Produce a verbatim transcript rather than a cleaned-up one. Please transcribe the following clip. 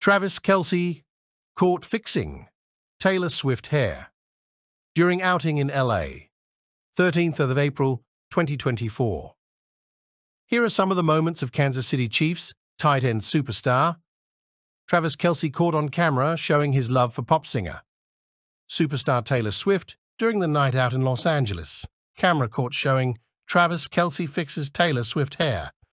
Travis Kelce caught fixing Taylor Swift hair during outing in L A, thirteenth of April, twenty twenty-four. Here are some of the moments of Kansas City Chiefs tight end superstar Travis Kelce caught on camera showing his love for pop singer superstar Taylor Swift during the night out in Los Angeles. Camera caught showing Travis Kelce fixes Taylor Swift hair